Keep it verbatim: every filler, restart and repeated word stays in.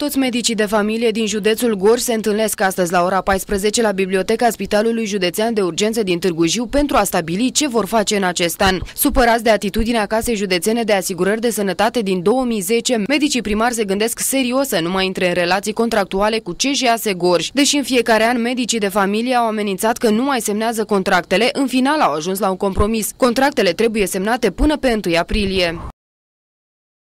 Toți medicii de familie din județul Gorj se întâlnesc astăzi la ora paisprezece la Biblioteca Spitalului Județean de Urgențe din Târgu Jiu pentru a stabili ce vor face în acest an. Supărați de atitudinea Casei Județene de Asigurări de Sănătate din două mii zece, medicii primari se gândesc serios să nu mai intre în relații contractuale cu C J A S Gorj. Deși în fiecare an medicii de familie au amenințat că nu mai semnează contractele, în final au ajuns la un compromis. Contractele trebuie semnate până pe întâi aprilie.